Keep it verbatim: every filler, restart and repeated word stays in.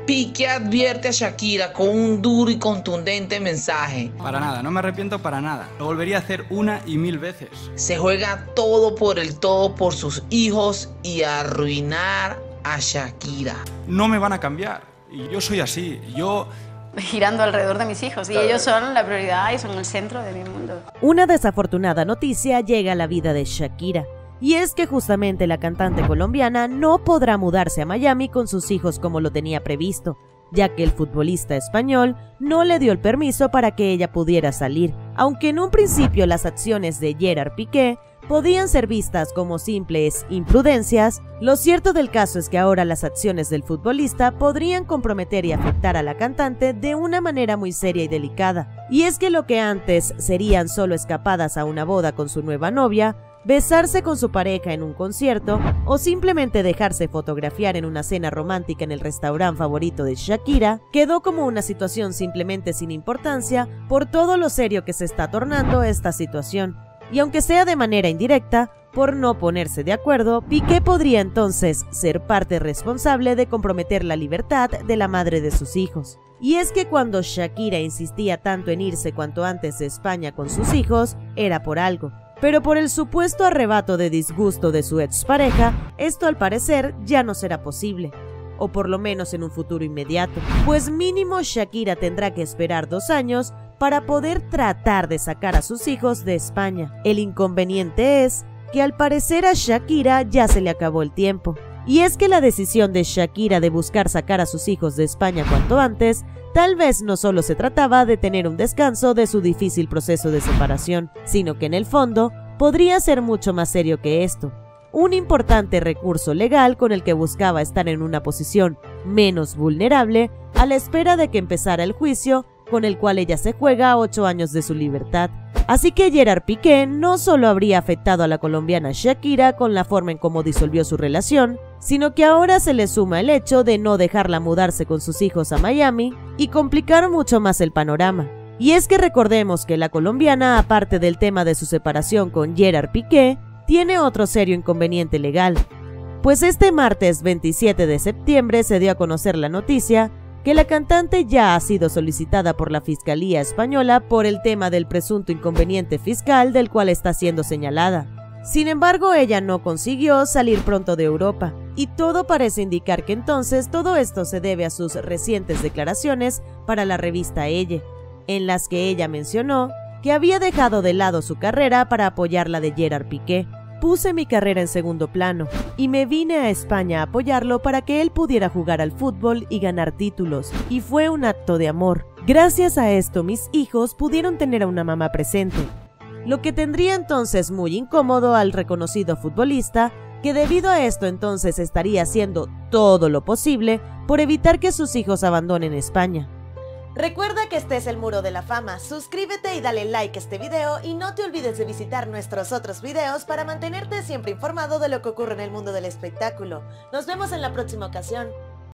Piqué advierte a Shakira con un duro y contundente mensaje. Para nada, no me arrepiento para nada. Lo volvería a hacer una y mil veces. Se juega todo por el todo por sus hijos y arruinar a Shakira. No me van a cambiar. Y yo soy así. Yo... girando alrededor de mis hijos, y ellos son la prioridad y son el centro de mi mundo. Una desafortunada noticia llega a la vida de Shakira, y es que justamente la cantante colombiana no podrá mudarse a Miami con sus hijos como lo tenía previsto, ya que el futbolista español no le dio el permiso para que ella pudiera salir. Aunque en un principio las acciones de Gerard Piqué podían ser vistas como simples imprudencias, lo cierto del caso es que ahora las acciones del futbolista podrían comprometer y afectar a la cantante de una manera muy seria y delicada. Y es que lo que antes serían solo escapadas a una boda con su nueva novia, besarse con su pareja en un concierto o simplemente dejarse fotografiar en una cena romántica en el restaurante favorito de Shakira, quedó como una situación simplemente sin importancia por todo lo serio que se está tornando esta situación. Y aunque sea de manera indirecta, por no ponerse de acuerdo, Piqué podría entonces ser parte responsable de comprometer la libertad de la madre de sus hijos. Y es que cuando Shakira insistía tanto en irse cuanto antes de España con sus hijos, era por algo. Pero por el supuesto arrebato de disgusto de su expareja, esto al parecer ya no será posible. O por lo menos en un futuro inmediato. Pues mínimo Shakira tendrá que esperar dos años para poder tratar de sacar a sus hijos de España. El inconveniente es que al parecer a Shakira ya se le acabó el tiempo. Y es que la decisión de Shakira de buscar sacar a sus hijos de España cuanto antes, tal vez no solo se trataba de tener un descanso de su difícil proceso de separación, sino que en el fondo podría ser mucho más serio que esto. Un importante recurso legal con el que buscaba estar en una posición menos vulnerable a la espera de que empezara el juicio con el cual ella se juega ocho años de su libertad. Así que Gerard Piqué no solo habría afectado a la colombiana Shakira con la forma en cómo disolvió su relación, sino que ahora se le suma el hecho de no dejarla mudarse con sus hijos a Miami y complicar mucho más el panorama. Y es que recordemos que la colombiana, aparte del tema de su separación con Gerard Piqué, tiene otro serio inconveniente legal. Pues este martes veintisiete de septiembre se dio a conocer la noticia que la cantante ya ha sido solicitada por la Fiscalía Española por el tema del presunto inconveniente fiscal del cual está siendo señalada. Sin embargo, ella no consiguió salir pronto de Europa, y todo parece indicar que entonces todo esto se debe a sus recientes declaraciones para la revista Elle, en las que ella mencionó que había dejado de lado su carrera para apoyar la de Gerard Piqué. Puse mi carrera en segundo plano y me vine a España a apoyarlo para que él pudiera jugar al fútbol y ganar títulos, y fue un acto de amor. Gracias a esto mis hijos pudieron tener a una mamá presente, lo que tendría entonces muy incómodo al reconocido futbolista, que debido a esto entonces estaría haciendo todo lo posible por evitar que sus hijos abandonen España. Recuerda que este es el Muro de la Fama, suscríbete y dale like a este video y no te olvides de visitar nuestros otros videos para mantenerte siempre informado de lo que ocurre en el mundo del espectáculo. Nos vemos en la próxima ocasión.